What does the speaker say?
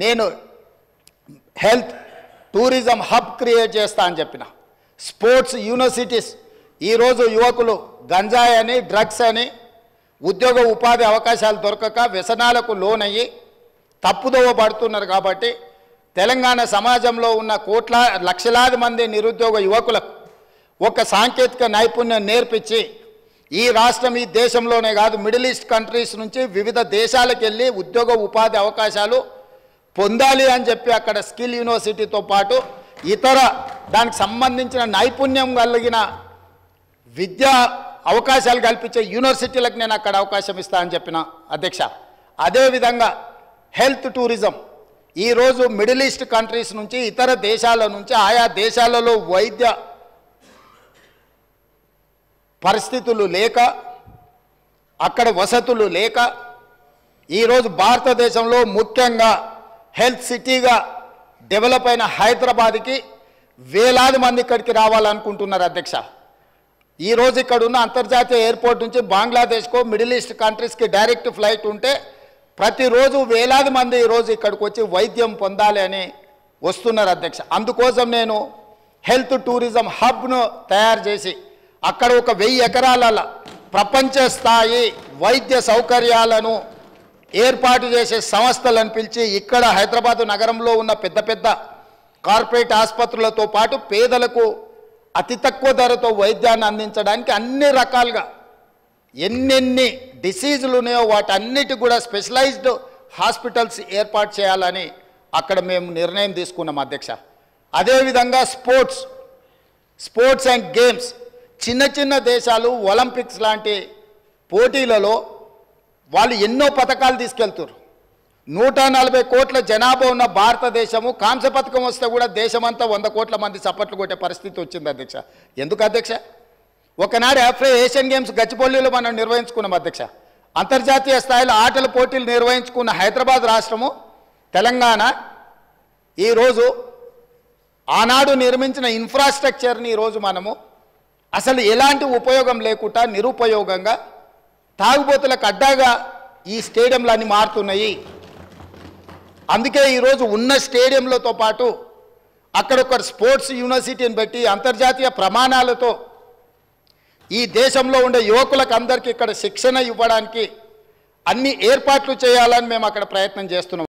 నేను health tourism hub create చేస్తా అని చెప్పిన. స్పోర్ట్స్ యూనివర్సిటీస్, ఈరోజు యువకులు గంజాయి అని డ్రగ్స్ అని ఉద్యోగ ఉపాధి అవకాశాలు దొరకక వ్యసనాలకు లోనయ్యి తప్పుదోవ పడుతున్నారు. కాబట్టి తెలంగాణ సమాజంలో ఉన్న లక్షలాది మంది నిరుద్యోగ యువకులకు ఒక సాంకేతిక నైపుణ్యం నేర్పించి ఈ రాష్ట్రం ఈ దేశంలోనే కాదు మిడిల్ ఈస్ట్ కంట్రీస్ నుంచి వివిధ దేశాలకు వెళ్ళి ఉద్యోగ ఉపాధి అవకాశాలు పొందాలి అని చెప్పి అక్కడ స్కిల్ యూనివర్సిటీతో పాటు ఇతర దానికి సంబంధించిన నైపుణ్యం కలిగిన విద్యా అవకాశాలు కల్పించే యూనివర్సిటీలకు నేను అక్కడ అవకాశం ఇస్తా అని చెప్పిన అధ్యక్ష. అదేవిధంగా హెల్త్ టూరిజం, ఈరోజు మిడిల్ ఈస్ట్ కంట్రీస్ నుంచి ఇతర దేశాల నుంచి ఆయా దేశాలలో వైద్య పరిస్థితులు లేక అక్కడ వసతులు లేక ఈరోజు భారతదేశంలో ముఖ్యంగా హెల్త్ సిటీగా డెవలప్ అయిన హైదరాబాద్కి వేలాది మంది ఇక్కడికి రావాలనుకుంటున్నారు అధ్యక్ష. ఈరోజు ఇక్కడ ఉన్న అంతర్జాతీయ ఎయిర్పోర్ట్ నుంచి బంగ్లాదేశ్కో మిడిల్ ఈస్ట్ కంట్రీస్కి డైరెక్ట్ ఫ్లైట్ ఉంటే ప్రతిరోజు వేలాది మంది ఈరోజు ఇక్కడికి వచ్చి వైద్యం పొందాలి అని వస్తున్నారు అధ్యక్ష. అందుకోసం నేను హెల్త్ టూరిజం హబ్ను తయారు చేసి అక్కడ ఒక 1000 ఎకరాల ప్రపంచ స్థాయి వైద్య సౌకర్యాలను ఏర్పాటు చేసే సంస్థలను పిలిచి ఇక్కడ హైదరాబాదు నగరంలో ఉన్న పెద్ద పెద్ద కార్పొరేట్ ఆసుపత్రులతో పాటు పేదలకు అతి తక్కువ ధరతో వైద్యాన్ని అందించడానికి అన్ని రకాలుగా ఎన్నెన్ని డిసీజులు ఉన్నాయో వాటన్నిటి కూడా స్పెషలైజ్డ్ హాస్పిటల్స్ ఏర్పాటు చేయాలని అక్కడ మేము నిర్ణయం తీసుకున్నాం అధ్యక్ష. అదేవిధంగా స్పోర్ట్స్ అండ్ గేమ్స్, చిన్న చిన్న దేశాలు ఒలింపిక్స్ లాంటి పోటీలలో వాళ్ళు ఎన్నో పథకాలు తీసుకెళ్తారు. 140 కోట్ల జనాభా ఉన్న భారతదేశము కాంస్య పథకం వస్తే కూడా దేశమంతా 100 కోట్ల మంది చప్పట్లు కొట్టే పరిస్థితి వచ్చింది అధ్యక్ష. ఎందుకు అధ్యక్ష? ఒకనాడు ఏషియన్ గేమ్స్ గచ్చిబౌలిలో మనం నిర్వహించుకున్నాం అధ్యక్ష. అంతర్జాతీయ స్థాయిలో ఆటల పోటీలు నిర్వహించుకున్న హైదరాబాద్ రాష్ట్రము తెలంగాణ ఈరోజు ఆనాడు నిర్మించిన ఇన్ఫ్రాస్ట్రక్చర్ని ఈరోజు మనము అసలు ఎలాంటి ఉపయోగం లేకుండా నిరుపయోగంగా తాగుబోతులకు అడ్డాగా ఈ స్టేడియంలన్నీ మారుతున్నాయి. అందుకే ఈరోజు ఉన్న స్టేడియంలతో పాటు అక్కడ ఒక స్పోర్ట్స్ యూనివర్సిటీని పెట్టి అంతర్జాతీయ ప్రమాణాలతో ఈ దేశంలో ఉండే యువకులకు అందరికీ ఇక్కడ శిక్షణ ఇవ్వడానికి అన్ని ఏర్పాట్లు చేయాలని మేము అక్కడ ప్రయత్నం చేస్తున్నాం.